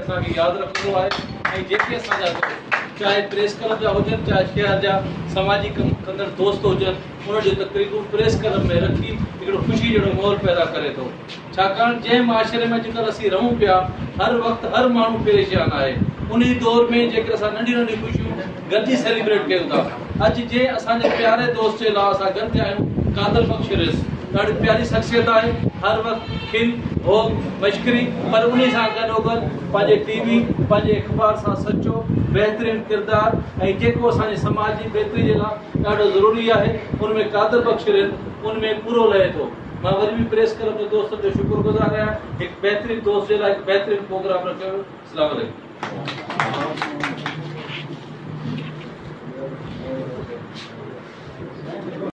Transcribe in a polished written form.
असांखे यादि रखिणो आहे ऐं जेके असांजा चाहे प्रेस क्लब जा हुजनि चाहे शहर जा समाजी कम कंदड़ दोस्त हुजनि उन जो तकरीबूं प्रेस क्लब में रखी हिकिड़ो ख़ुशी जहिड़ो माहौल पैदा करे थो छाकाणि जंहिं माशरे में अॼुकल्ह असीं रहूं पिया हर वक़्तु हर माण्हू परेशान आहे उन दौर में जेके असां नंढियूं नंढियूं ख़ुशियूं गॾिजी सेलिब्रेट कयूं था अॼु जे असांजे प्यारे दोस्त जे लाइ असां गॾु थिया आहियूं कादिर बख़्श रिंड ॾाढी प्यारी शख़्सियत आहे हर वक़्तु खिल हो मश्करी पर उन सां गॾोगॾु पंहिंजे टीवी पंहिंजे अख़बार सां सचो बहितरीनु किरदारु ऐं जेको असांजे समाज जी बहितरी जे लाइ ॾाढो ज़रूरी आहे उनमें कादिर बख़्श रिंड उनमें पूरो रहे थो मां वरी बि प्रेस क्लब जे दोस्तनि जो शुक्रगुज़ार आहियां हिकु बहितरीनु दोस्त जे लाइ हिकु बहितरीनु प्रोग्राम रखियो। अस्सलाम वालेकुम।